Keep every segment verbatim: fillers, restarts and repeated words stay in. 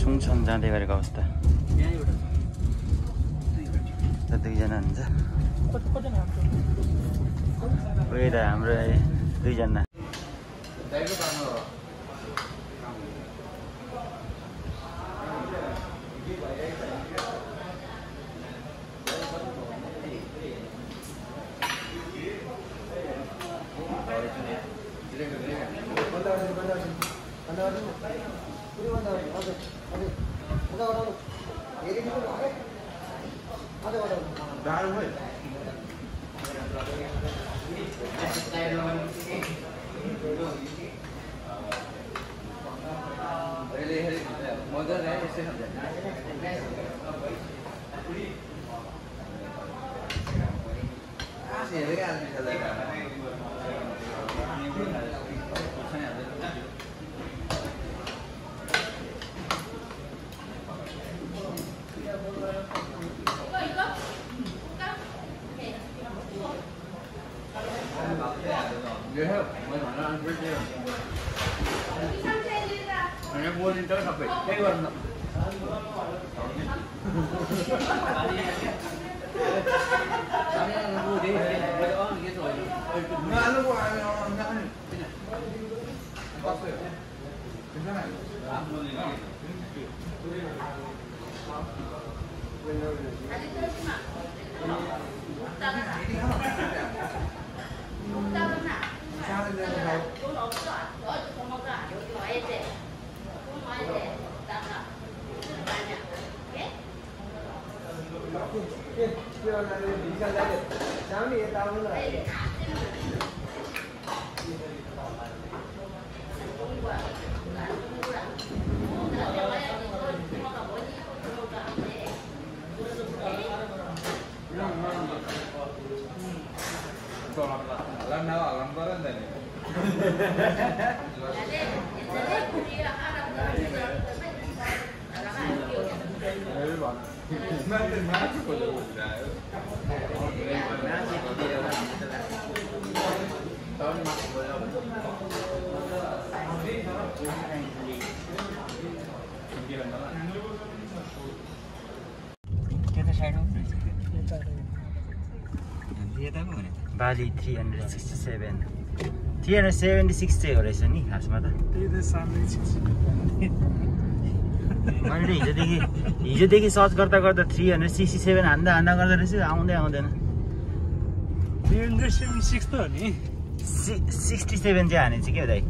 छुङछन जाँदै गरेको अवस्था दुईजना हुन्छ उयो त हाम्रो दुईजना Bali three hundred sixty-seven. three hundred seventy-six चाहिँ हो रहेछ नि खासमा त मैले हिजोदेखि हिजोदेखि सर्च गर्दा गर्दा three hundred sixty-seven हान्दा हान्दा गर्दा रहेछ आउँदै आउँदैन three hundred seventy-six त हो नि sixty-seven चाहिँ हानेछ के दाइ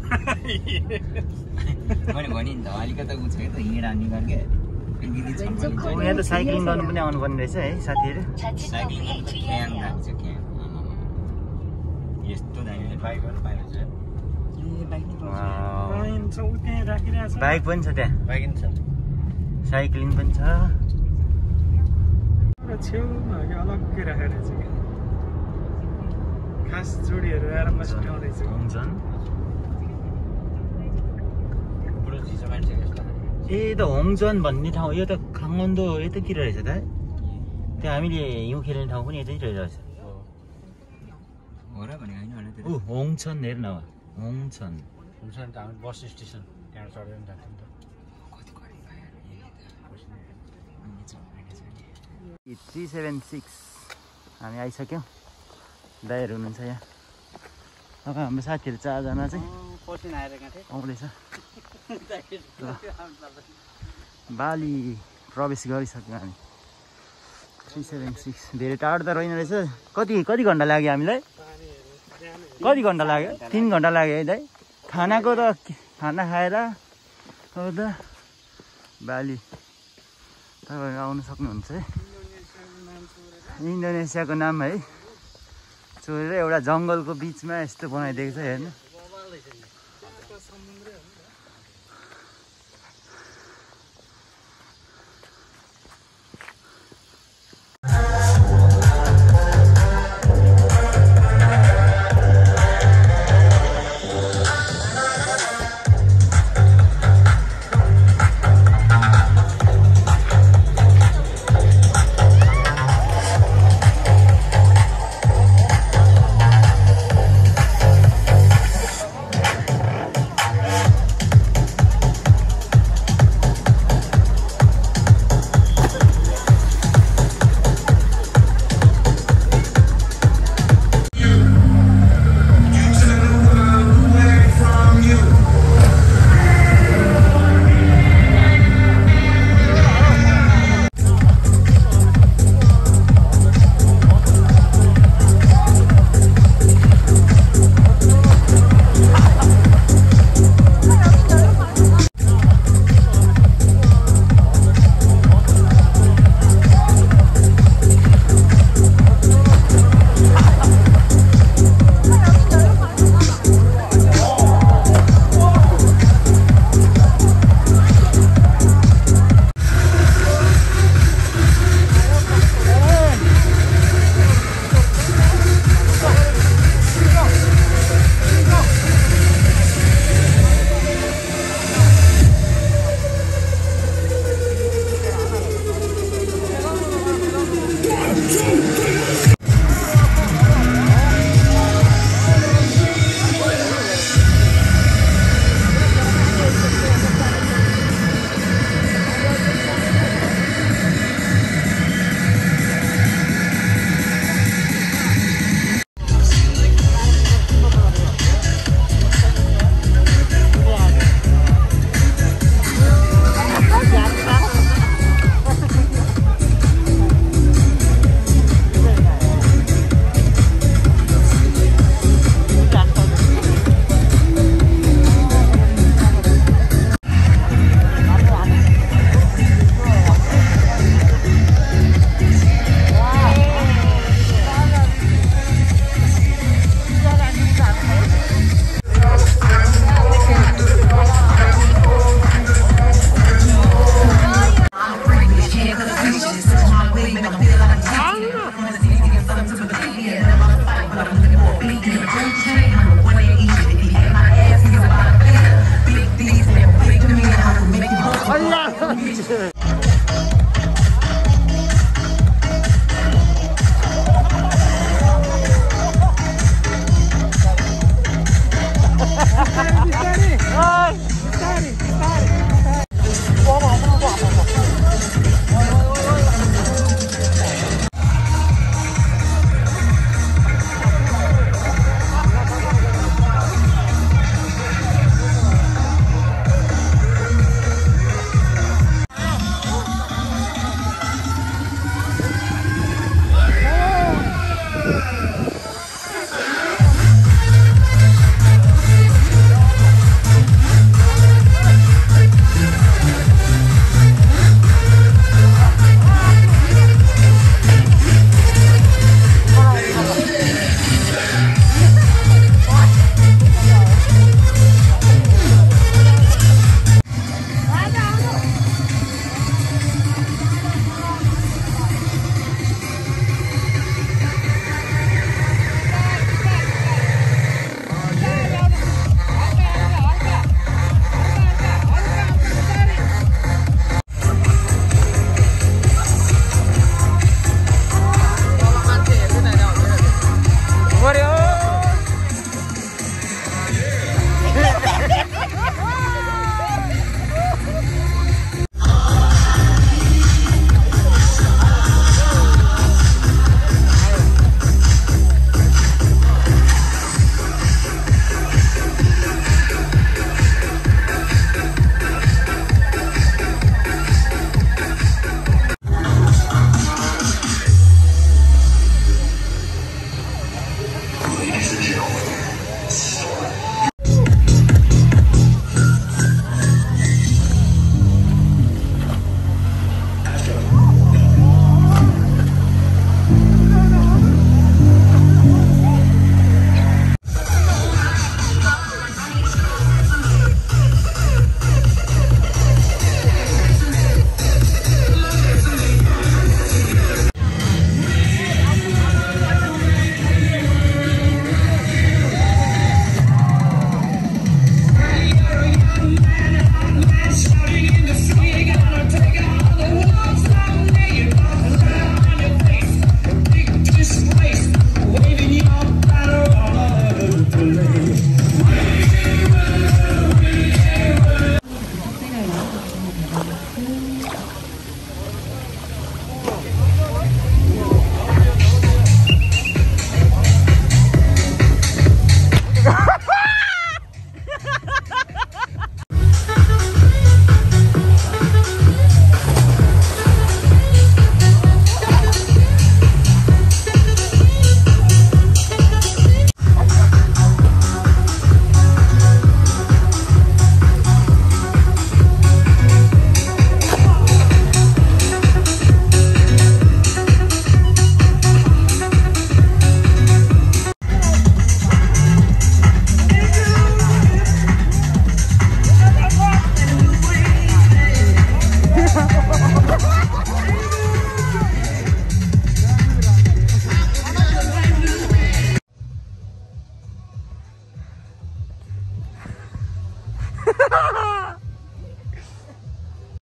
मैले भने नि त अलिकति उ छ त हिँड हान्ने गर्ने यहाँ त साइक्लिङ गर्नु पनि आउनुपर्ने रहेछ है साथीहरू यस्तो दाइले बाइकहरु पाइन्छ ए बाइक पनि छ त्यहाँ बाइक पनि छ साइक्लिङ पनि छ र छेउमा अलग्गै राखेर चाहिँ खास जोडीहरु आएर मस्टाउँदै छ हुन्छन् पुरो चिसो मान्छे जस्तो ए त होङजन भन्ने ठाउँ यो त खाङगन्दो यतातिर रहेछ त त्यहाँ हामीले हिउँ खेल्ने ठाउँ पनि यतैतिर रहेछ हो र भने हैन होला त्यो उ होङछन हेर्न न होङछन हुन्छन् त हामी बस स्टेसन त्यहाँ चढेर जान्छौँ त कति कति भयो three seventy-six हामी आइसक्यौँ दाइहरू हुनुहुन्छ यहाँ अब हाम्रो साथीहरू चारजना चाहिँ पसिना आएर गथे आउँदैछ बाली प्रवेश गरिसक्यौँ हामी three seventy-six धेरै टाढो त रहेन रहेछ कति कति घन्टा लाग्यो हामीलाई कति घन्टा लाग्यो तीन घन्टा लाग्यो है दाइ खानाको त खाना खाएर त बाली तपाईँहरू आउनु सक्नुहुन्छ है इन्डोनेसियाको नाम है चोरेर एउटा जङ्गलको बिचमा यस्तो बनाइदिएको छ हेर्नु